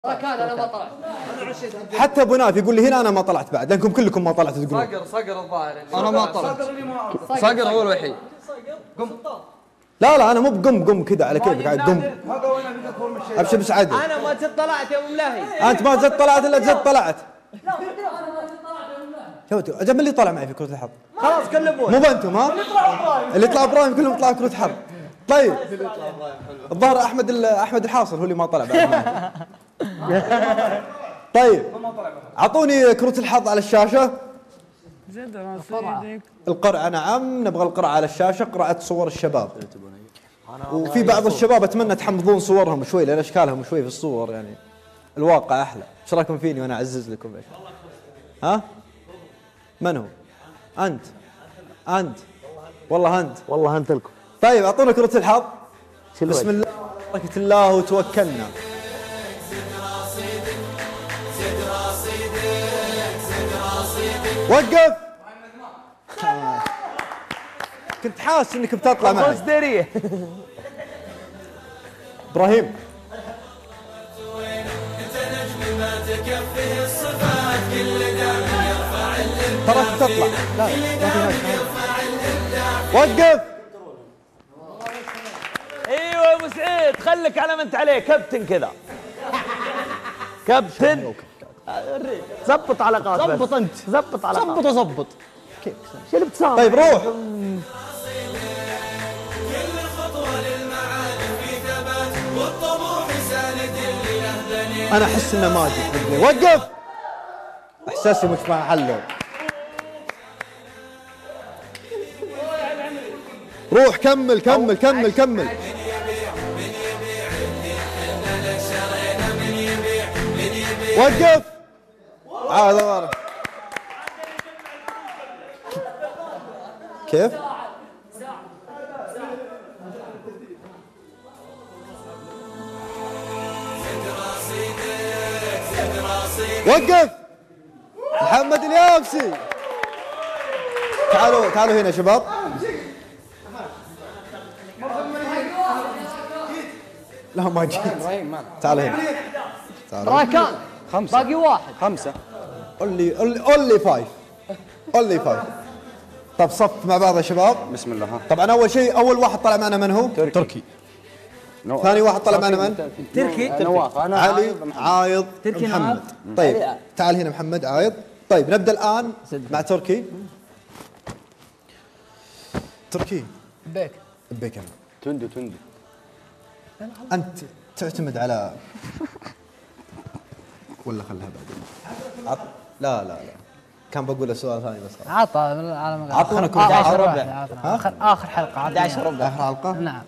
كان انا ما طلعت. حتى ابو نايف يقول لي هنا انا ما طلعت بعد، لانكم كلكم ما طلعتوا تقولون. صقر الظاهر. انا ما طلعت. صقر هو الوحيد. لا انا مو بقم كذا على كيفك قاعد قم. ابشر بس عادي. انا ما زدت طلعت يا ابو ملاهي. انت ما زدت طلعت الا زدت طلعت. لا انا ما زدت طلعت يا ابو ملاهي. اجل من اللي طلع معي في كرة الحظ؟ خلاص كلموه. مو بنتم ها؟ اللي طلع ابراهيم كلهم طلعوا كرة حرب. طيب الظاهر احمد الحاصل هو اللي ما طلع بعد. طيب اعطوني كروت الحظ على الشاشه. زد رصيدك. القرعه نعم، نبغى القرعه على الشاشه، قرعه صور الشباب. وفي بعض الشباب اتمنى تحمضون صورهم شوي لان اشكالهم شوي في الصور يعني الواقع احلى. ايش رايكم فيني وانا اعزز لكم؟ ها؟ من هو؟ انت والله انت لكم. طيب اعطونا كروت الحظ. بسم الله بركة الله وتوكلنا. وقف. كنت حاسس انك بتطلع معي. مصدريه. ابراهيم تراك تطلع. لا وقف. ايوه يا ابو سعيد خليك على ما انت عليه كابتن كذا. كابتن زبط علاقات. زبط انت. زبط علاقات. زبط وزبط. كيف شو اللي بتساوي؟ طيب روح. انا احس انه ما جبت. وقف. احساسي مش مع حله. روح كمل. وقف. هذا كيف؟ وقف. محمد اليابسي. تعالوا هنا شباب. لا ما جيت. تعالوا هنا. راكان 5 باقي واحد. 5 اونلي 5. طب صف مع بعض يا شباب. بسم الله. ها طبعا اول شيء اول واحد طلع معنا من هو؟ تركي. ثاني واحد طلع معنا من؟ تركي. نواف. انا علي عايض تركي محمد. طيب تعال هنا محمد عايض. طيب نبدا الان مع تركي. تركي بيك انا. تندو. انت تعتمد على ولا خلها بعدين. لا كان بقول سؤال ثاني بس. اعطونا كل 11 ربع. اخر حلقه 11 ربع. اخر حلقه. نعم.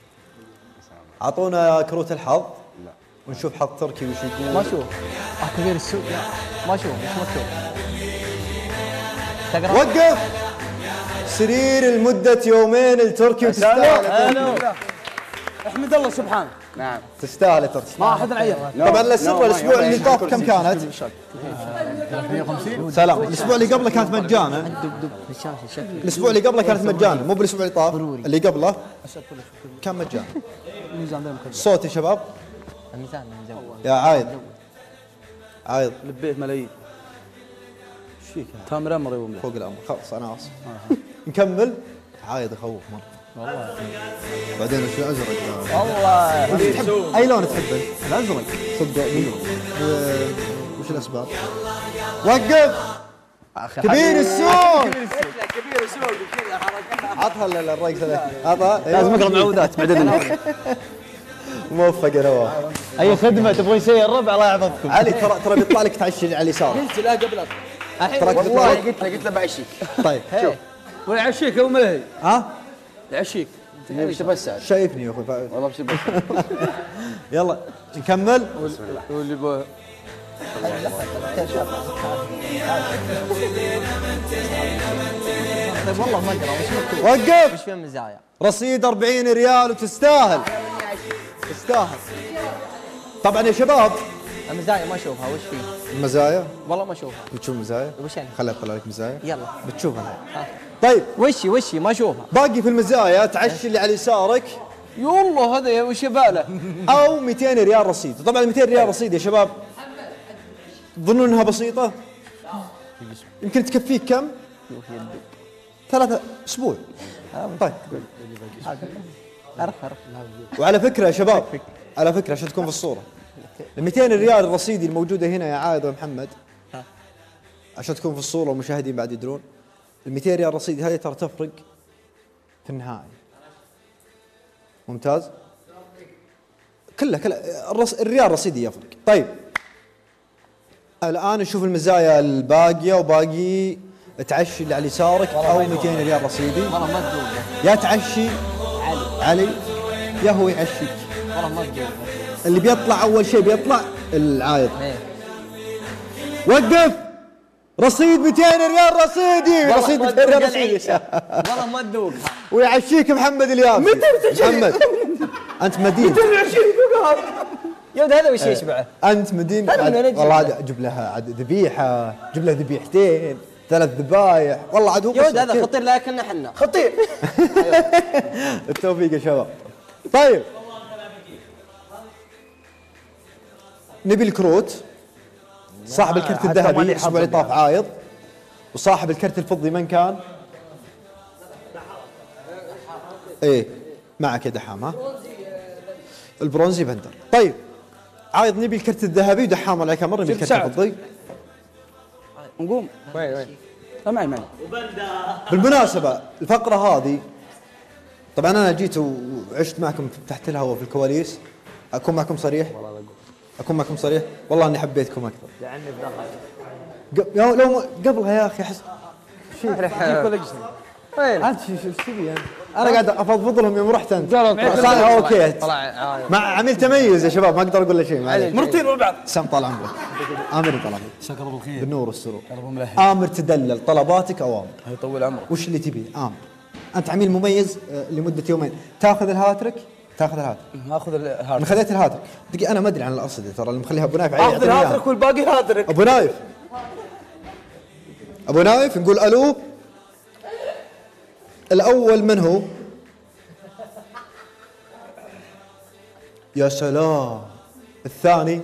اعطونا كروت الحظ. لا ونشوف حظ تركي وش يقول. ما اشوف. كبير السوق. ما اشوف مش مكتوب. وقف. سرير لمده يومين التركي وتستاهل. احمد الله سبحانه. نعم تستاهل تركي. ما احد عيط. طبعا الاسره الاسبوع اللي طاف كم كانت؟ 350. سلام. الاسبوع اللي قبله كانت مجانا. الاسبوع اللي قبله كانت مجانا مو بالاسبوع اللي طاف. اللي قبله كان مجانا. صوت يا شباب. الميزان يا عايض لبيت ملايين. ايش فيك؟ تامر امر يوم فوق الامر. خلاص انا اسف. نكمل. عايض يخوف مره والله. بعدين وش ازرق والله. اي لون تحبه؟ الازرق صدق. وش الاسباب؟ وقف. كبير السوق. عطها الرقصه ذا. عطها. لازم اقرا معوذات بعدين. موفق يا نواف. اي خدمه تبغون شيء الربع الله يحفظكم. علي ترى بيطلع لك تعشي على اليسار. قلت لا قبلك. تراك والله قلت له بعشيك. طيب شوف. ويعشيك يا ابو ملاهي. ها؟ يعشيك. وش بس شايفني يا اخوي. والله بس يلا نكمل. واللي بو طيب والله ما ادري وش مكتوب. وقف. وش فيه مزايا؟ رصيد 40 ريال وتستاهل. تستاهل. طبعا يا شباب المزايا ما اشوفها. وش فيه؟ المزايا. والله ما اشوفها. بتشوف مزايا؟ وش يعني؟ خليني اطلع لك مزايا. يلا بتشوفها. طيب وشي ما اشوفها. باقي في المزايا تعشي اللي على يسارك يالله هذا وش يباله؟ او 200 ريال رصيد. طبعا 200 ريال رصيد يا شباب تظنون انها بسيطه؟ يمكن تكفيك كم؟ 3 أسبوع. طيب عرف وعلى فكره يا شباب، على فكره عشان تكون في الصوره، ال 200 ريال الرصيدي الموجوده هنا يا عايض ومحمد، عشان تكون في الصوره والمشاهدين بعد يدرون، ال 200 ريال رصيدي هذه ترى تفرق في النهائي. ممتاز؟ كلها الريال رصيدي يفرق. طيب الان نشوف المزايا الباقيه، وباقي تعشي اللي على يسارك او 200 ريال رصيدي. والله ما تذوق يا تعشي علي يا هو يعشيك. والله ما تذوق. اللي بيطلع اول شيء بيطلع العايض. إيه. وقف رصيد 200 ريال رصيدي، رصيد 200 ريال رصيدي. والله ما تذوقها. ويعشيك محمد اليابسي. محمد انت مدين. يا ولد هذا وش يشبعه؟ انت مدين. هذا من وين يجيب؟ والله عاد اجيب لها عاد ذبيحه، جيب لها ذبيحتين، 3 ذبايح، والله عاد هو يا ولد هذا خطير لكنه حنا خطير. التوفيق يا شباب. طيب نبي الكروت. صاحب الكرت الذهبي الاسبوع اللي طاف عايض، وصاحب الكرت الفضي من كان؟ ايه معك يا دحام. ها البرونزي بندر. طيب عايض نبي الكرت الذهبي، ودحام الله يكرمك نبي الكرت الفضي. نقوم وين لا معي بالمناسبة الفقرة هذه طبعا أنا جيت وعشت معكم تحت الهواء في الكواليس. أكون معكم صريح؟ أكون معكم صريح؟ والله إني حبيتكم أكثر. لعني لو قبلها يا أخي أحس شيء وين أنت شو تبي يعني؟ أنا قاعد أفضفض لهم يوم رحت أنت. طلع أوكي طلع مع عميل تميز يا شباب، ما أقدر أقول له شيء. معليش مرتين ورا بعض. سام طال عمرك. آمر طال عمرك. شكر بالخير بالنور والسرور. قلبه ملهي. آمر تدلل، طلباتك أوامر. يطول عمرك. وش اللي تبي؟ آمر. أنت عميل مميز لمدة يومين، تاخذ الهاتريك. اخذ الهاتريك. من خذيت الهاتريك. دقيقة أنا ما أدري عن الأصل ترى، اللي مخليها أبو نايف اخذ الهاتريك والباقي هاتريك. أبو نايف. أبو نايف نقول ألو. الأول من هو؟ يا سلام. الثاني؟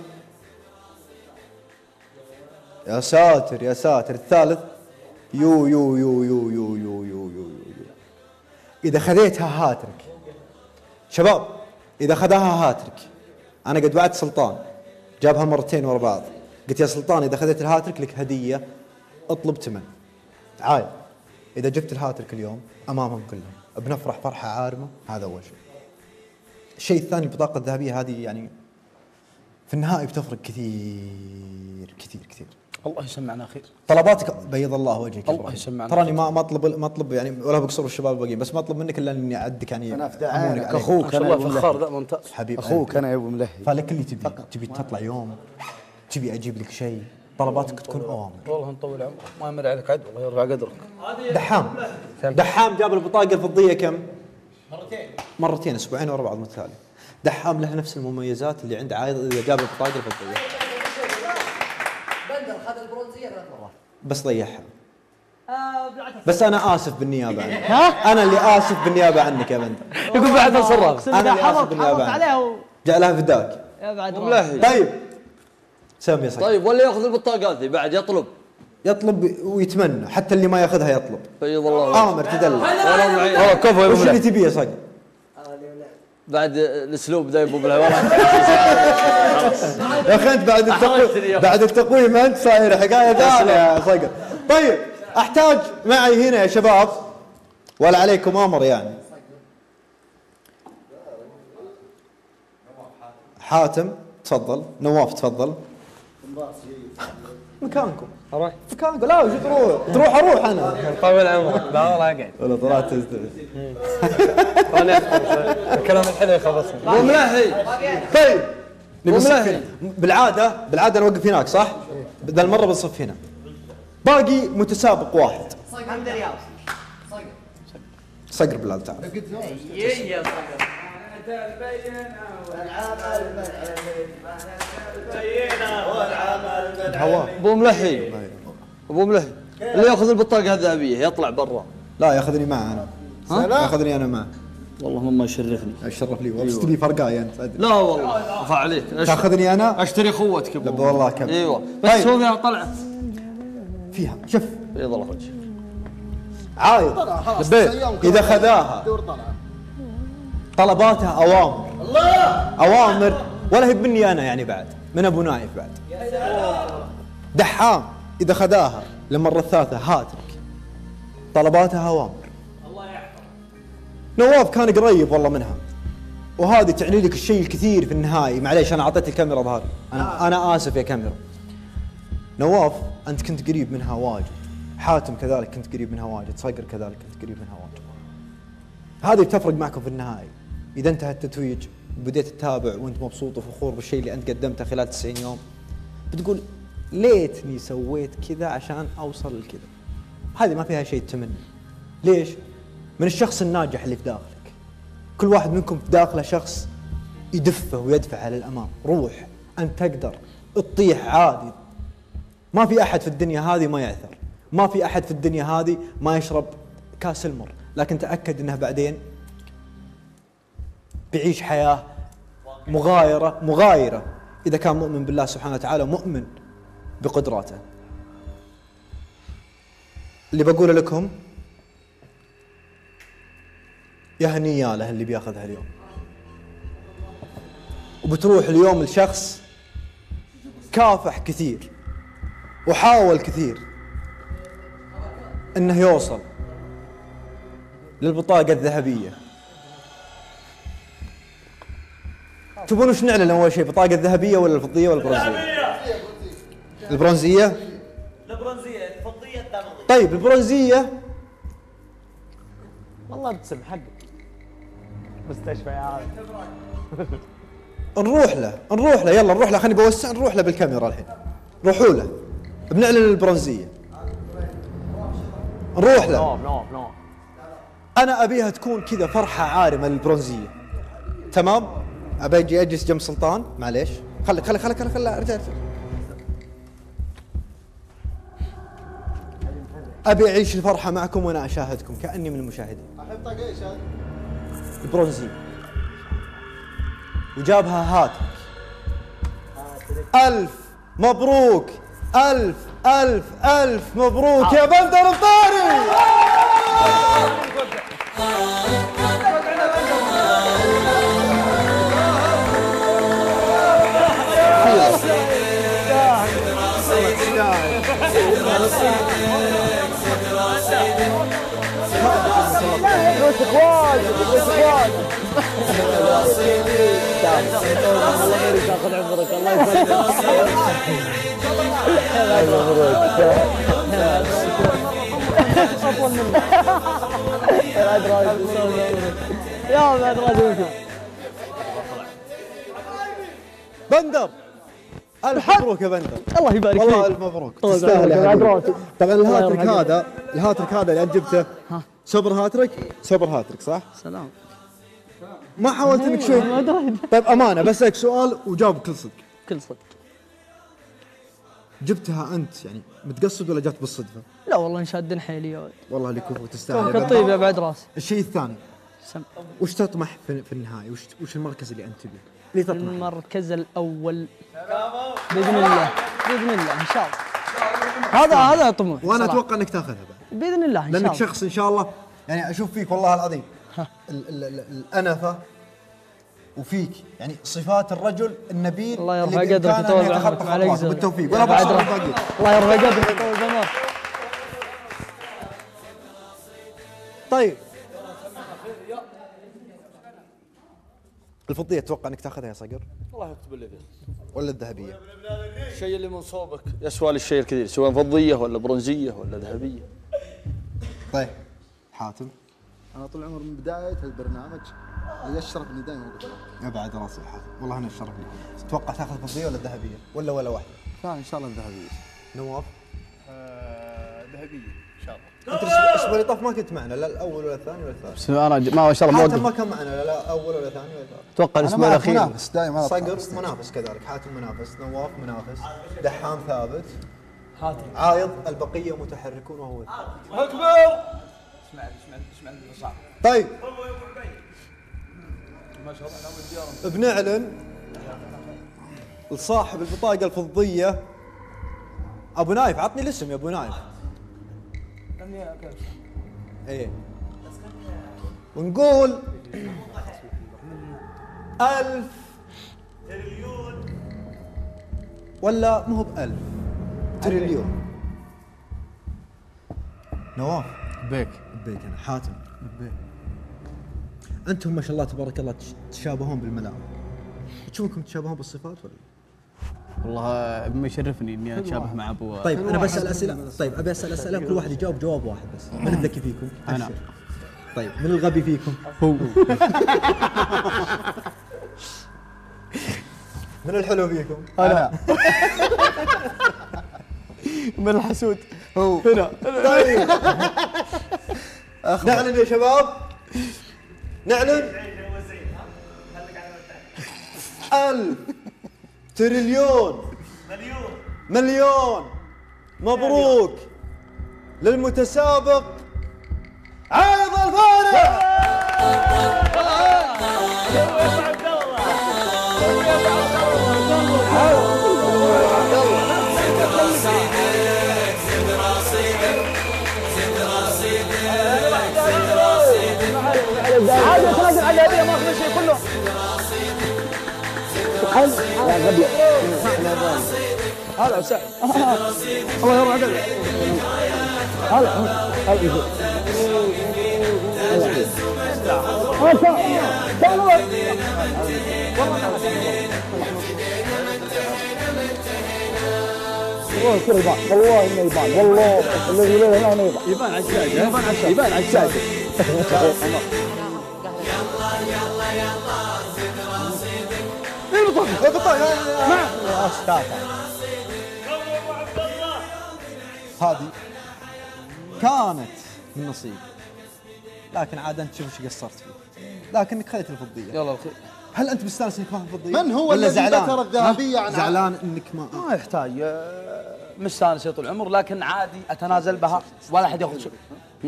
يا ساتر يا ساتر. الثالث؟ يو يو يو يو يو يو يو يو يو. إذا خذيتها هاتريك شباب، إذا خذاها هاتريك، أنا قد وعدت سلطان جابها مرتين ورا بعض، قلت يا سلطان إذا خذيت الهاتريك لك هدية، اطلب 8. عايد إذا جبت الهاتريك اليوم أمامهم كلهم بنفرح فرحة عارمة. هذا أول شيء. الشيء الثاني البطاقة الذهبية هذه يعني في النهائي بتفرق كثير كثير كثير. الله يسمعنا خير. طلباتك بيض الله وجهك. الله يسمعنا. تراني ما اطلب يعني ولا بقصر الشباب الباقيين، بس ما اطلب منك الا اني اعدك يعني. انا افتعالك اخوك انا فخار ذا ممتاز حبيب اخوك انا يا ابو ملهي. فلك اللي تبي تطلع يوم، تبي اجيب لك شيء، طلباتك تكون اوامر. والله نطول عمرك ما يمر عليك عد، الله يرفع قدرك. دحام جاب البطاقه الفضيه كم؟ مرتين اسبوعين ورا بعض متتالي. دحام له نفس المميزات اللي عند عايض اذا جاب البطاقه الفضيه. بندر خذ البرونزيه 3 مرات بس ضيعها. بس انا اسف بالنيابه عنك. انا اللي اسف بالنيابه عنك يا بندر. يقول بعد انصرف. انا اللي اسف بالنيابه عنك. جعلها فداك يا بعد ملهي. طيب سام يا صاحبي. طيب ولا ياخذ البطاقات بعد يطلب ويتمنى، حتى اللي ما ياخذها يطلب. بيض الله امر تدلل. والله معي. كفو يا وش اللي ابو تبيه يا صقر؟ بعد الاسلوب ذا يبو بالهواء. يا اخي انت بعد التقويم انت صاير حكايه ثانيه يا صقر. طيب احتاج معي هنا يا شباب ولا عليكم امر يعني. حاتم تفضل، نواف تفضل. مكانكم. اروح مكانكم. لا وش تروح اروح انا. طول عمرك. لا والله اقعد. ولا طلعت انا الكلام الحلو يخلصني. مو ملهي. طيب وملهي. بالعاده نوقف هناك صح؟ ذا المره بنصف هنا. باقي متسابق واحد. حمد رياض. صقر بالله تعال. يا صقر. ابو ملهي. ابو ملهي اللي ياخذ البطاقه الذهبيه يطلع برا. لا ياخذني معه انا. ياخذني انا معه. والله مما يشرفني. الشرف لي والله. تبي فرقاي انت أدري. لا والله رفع عليك. تاخذني انا؟ اشتري خوتك لا والله كم. ايوه بس طيب. هو فيها طلعه فيها شوف بيض الله وجهك. عايض لبيت اذا خذاها طلباتها اوامر. اوامر ولا هي مني انا يعني بعد من ابو نايف بعد. دحام اذا خذاها للمره الثالثه هاترك طلباتها اوامر. نواف كان قريب والله منها، وهذه تعني لك الشيء الكثير في النهاية. معليش أنا أعطيت الكاميرا ظهري، أنا آسف يا كاميرا. نواف أنت كنت قريب منها واجد، حاتم كذلك كنت قريب منها واجد، صقر كذلك كنت قريب منها واجد. هذه بتفرق معكم في النهاية. إذا انتهى التتويج وبديت تتابع وأنت مبسوط وفخور بالشيء اللي أنت قدمته خلال 90 يوم، بتقول ليتني سويت كذا عشان أوصل لكذا. هذه ما فيها شيء تمنى. ليش؟ من الشخص الناجح اللي في داخلك. كل واحد منكم في داخله شخص يدفه ويدفعه للأمام. روح أنت تقدر تطيح عادي. ما في أحد في الدنيا هذه ما يعثر، ما في أحد في الدنيا هذه ما يشرب كاس المر، لكن تأكد أنه بعدين بيعيش حياة مغايرة إذا كان مؤمن بالله سبحانه وتعالى ومؤمن بقدراته. اللي بقوله لكم يا هنيا له اللي بياخذها اليوم. وبتروح اليوم لشخص كافح كثير وحاول كثير انه يوصل للبطاقة الذهبية. تبون وش نعلن اول شيء؟ بطاقة الذهبية ولا الفضية ولا البرونزية؟ البرونزية؟ البرونزية الفضية الثمنية. طيب البرونزية والله بتسب حقك مستشفى يا عالم. نروح له يلا نروح له. خليني بوسع. نروح له بالكاميرا الحين. روحوا له بنعلن البرونزية. نروح له. نو أنا أبيها تكون كذا فرحة عارمة للبرونزية. تمام؟ أبي أجي أجلس جنب سلطان. معليش خليك ارجع. أبي أعيش الفرحة معكم وأنا أشاهدكم كأني من المشاهدين. البرونزية وجابها هاتك. ألف مبروك. ألف مبروك يا بندر الطاري. تاخذ عمرك الله يسلمك. اطول منك. يا بعد راجل بندر ألف مبروك يا بندر. الله يبارك فيك. والله ألف مبروك. تستاهل يا حبيبي. طبعا الهاتريك هذا اللي أنت جبته سوبر هاتريك صح؟ سلام. ما حاولت انك شوي. طيب امانه بسالك سؤال وجاوب بكل صدق. كل صدق. جبتها انت يعني متقصد ولا جات بالصدفه؟ لا والله نشادن حيلي يا ولد. والله اللي كفو تستاهل. كونك طيب يا بعد راسي. الشيء الثاني سم. وش تطمح في النهايه؟ وش المركز اللي انت تبيه؟ اللي تطمح المركز الاول باذن الله ان شاء الله. هذا طموح. وانا اتوقع انك تاخذها بعد باذن الله ان شاء الله. لانك شخص ان شاء الله يعني اشوف فيك والله العظيم الانفه وفيك يعني صفات الرجل النبيل. الله يرفع قدرك ويطول بعمرك. معليك بالتوفيق. ولا بعد الله يرفع قدرك ويطول بعمرك. طيب الفضية اتوقع انك تاخذها يا صقر الله يكتب اللي فيه. ولا الذهبية؟ الشيء اللي من صوبك يسوى الشيء الكثير سواء فضية ولا برونزية ولا ذهبية. طيب حاتم. أنا طول عمري من بداية البرنامج يشرف إني دائما أقول يا بعد راسي حاتم والله أنا الشرف لي. تتوقع تاخذ الفضية ولا الذهبية ولا واحدة؟ لا إن شاء الله الذهبية. نواف؟ ذهبية إن شاء الله. أنت الأسبوع اللي طاف ما كنت معنا لا الأول ولا الثاني ولا الثالث. بس انا ما شاء الله حاتم ما كان معنا لا أول ولا ثاني ولا ثالث. اتوقع الاسبوع الاخير. منافس دائما. صقر منافس كذلك. حاتم منافس. نواف منافس. دحام ثابت. عايض البقية متحركون وهو الثالث. اكبر. اسمع طيب بنعلن لصاحب البطاقة الفضية أبو نايف. عطني الاسم يا أبو نايف. إيه ونقول 1000 ولا مو ب1000 تريليون. نواف بيك أنا حاتم أنتم ما شاء الله تبارك الله تشابهون بالملامح. تشوفكم تشابهون بالصفات ولا؟ والله ما يشرفني اني اتشابه مع ابو. طيب انا بسال اسئله. طيب ابي اسال اسئله كل واحد يجاوب جواب واحد بس. من الذكي فيكم؟ انا. طيب من الغبي فيكم؟ هو. من الحلو فيكم؟ انا. من الحسود هو. هنا. طيب نعلن يا شباب، نعلن 1000 تريليون مليون مبروك للمتسابق عايض الفارق. عادي تنزل على الهديه ما في شيء كله. يا غبي هلا سعد الله يرضى عليك. والله انه يبان، والله الذي لا هنا يبان على الشاشه، يبان على الشاشه. هذه كانت من نصيب، لكن عاد انت شوف ايش قصرت فيه، لكنك خذيت الفضيه. يلا الخير. هل انت مستانس انك ماخذ الفضيه؟ من هو الذي ذكر الذهبيه عن زعلان انك ما يحتاج مستانس يا طول العمر، لكن عادي اتنازل بها ولا احد ياخذ شيء.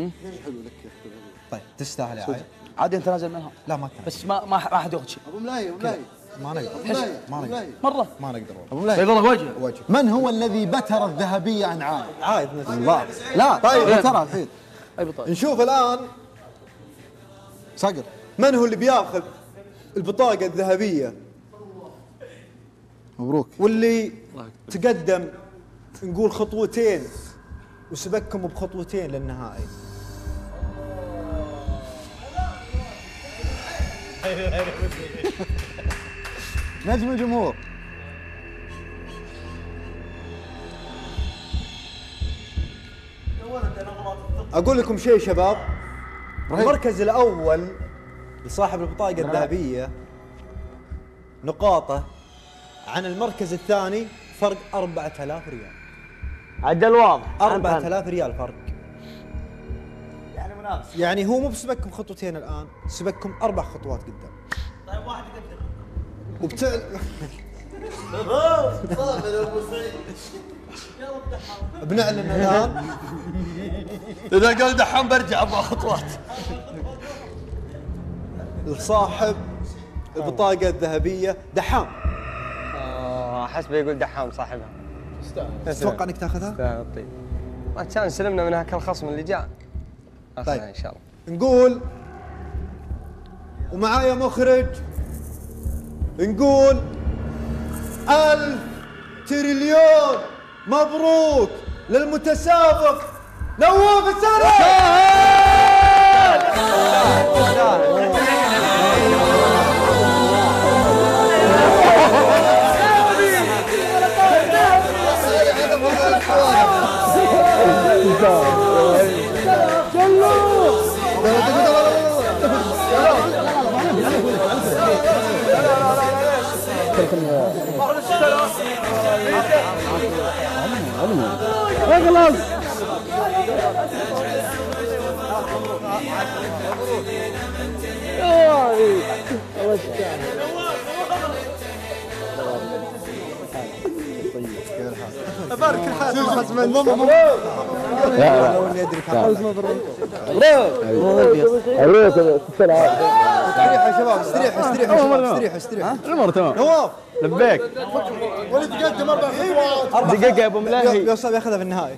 طيب تستاهل يا عايد. عادي نتنازل منها. لا ما كان. بس ما احد ياخذ شيء. ابو ملاهي ما نقدر. مره ما نقدر ابو ملاهي بيض الله وجهه. من هو الذي بتر الذهبيه عن عايد؟ عايد نفسه. الله لا طيب بترها الحين اي بطاقه. نشوف الان صقر. من هو اللي بياخذ البطاقه الذهبيه مبروك. واللي تقدم نقول خطوتين وسبقكم بخطوتين للنهائي. نجم الجمهور. اقول لكم شيء شباب، المركز الاول لصاحب البطاقه الذهبيه نقاطه عن المركز الثاني فرق 4000 ريال. عدل واضح 4000 ريال فرق. يعني منافس، يعني هو مو بسبقكم خطوتين الان، سبقكم 4 خطوات قدام. طيب واحد يقدر بنعلن الان اذا قال دحام برجع 4 خطوات. لصاحب البطاقه الذهبيه دحام. احس بيقول دحام صاحبها. تتوقع انك تاخذها؟ طيب ما كان سلمنا منها كالخصم اللي جاء. طيب ان شاء الله. نقول ومعايا مخرج، نقول 1000 تريليون مبروك للمتسابق نواف السري. بارك الحاسب مبروك استريحوا يا شباب، استريحوا استريحوا يا شباب، استريحوا استريحوا. الامور تمام. نواف لبيك. ولد قدم 4 خطوات. دقيقة يا ابو ملاهي. يوسف ياخذها في النهاية.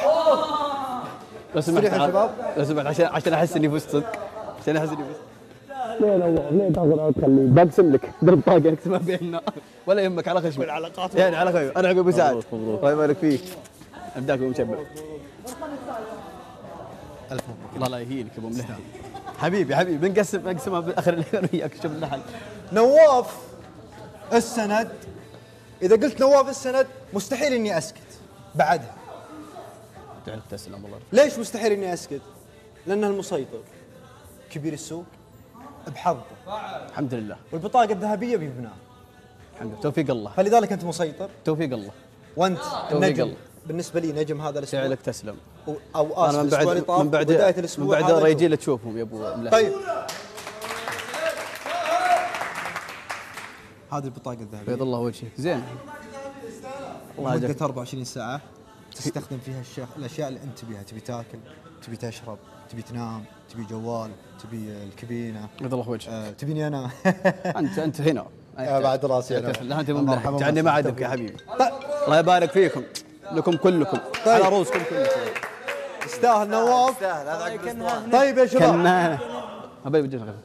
لو سمحت استريحوا يا شباب. لو سمحت عشان احس اني فزت صدق. عشان احس اني فزت. ليه نواف ليه تاخذ اوت خليه بقسم لك. بالبطاقة اقسمها بيننا. ولا يهمك على خشمي. يعني على خشمي. انا عقب سعد. الله يبارك فيك. ابداك بمشبع. ألف مبروك. الله لا يهينك يا ابو ملاهي. حبيبي بنقسمها بالاخر اللي انا وياك شوف النحل. نواف السند. إذا قلت نواف السند مستحيل إني أسكت بعدها. تعرف تسلم والله. ليش مستحيل إني أسكت؟ لأنه المسيطر كبير السوق بحظه. الحمد لله. والبطاقة الذهبية بيبناها. الحمد لله. توفيق الله. فلذلك أنت مسيطر. توفيق الله. وأنت توفيق نجم. الله. بالنسبة لي نجم هذا الأسبوع. فعلك تسلم. أو انا الأسبوع اللي طاف بداية الأسبوع من بعد هذا ريجيل تشوفهم يا ابو ملاهي. طيب هذه البطاقة الذهبية بيض الله وجهك زين. الله مدة يجزاك. 24 ساعة تستخدم فيها الأشياء اللي أنت تبيها، تبي تاكل، تبي تشرب، تبي تنام، تبي جوال، تبي الكابينة، بيض الله وجهك. تبيني أنا. انت هنا. بعد راسي أنا. لا انت من مرحبا ملاهي. جعلني ما عدمك يا حبيبي. الله يبارك فيكم. لكم كلكم. على رؤوسكم كلكم. يستاهل نواف. طيب يا شباب. كنا ابي بجي غير.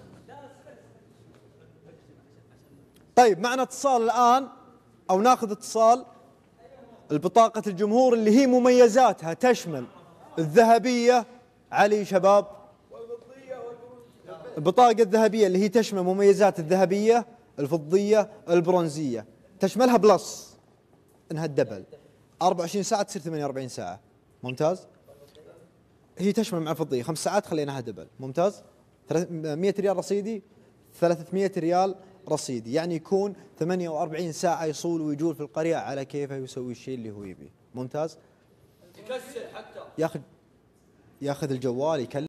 طيب معنا اتصال الآن أو ناخذ اتصال. البطاقة الجمهور اللي هي مميزاتها تشمل الذهبية علي شباب. البطاقة الذهبية اللي هي تشمل مميزات الذهبية الفضية البرونزية، تشملها بلس انها الدبل 24 ساعة تصير 48 ساعة. ممتاز. هي تشمل مع الفضية 5 ساعات خليناها دبل. ممتاز. 100 ريال رصيدي 300 ريال رصيدي، يعني يكون 48 ساعة يصول ويجول في القرية على كيفه ويسوي الشيء اللي هو يبيه. ممتاز. يكسر حتى ياخذ الجوال يكلم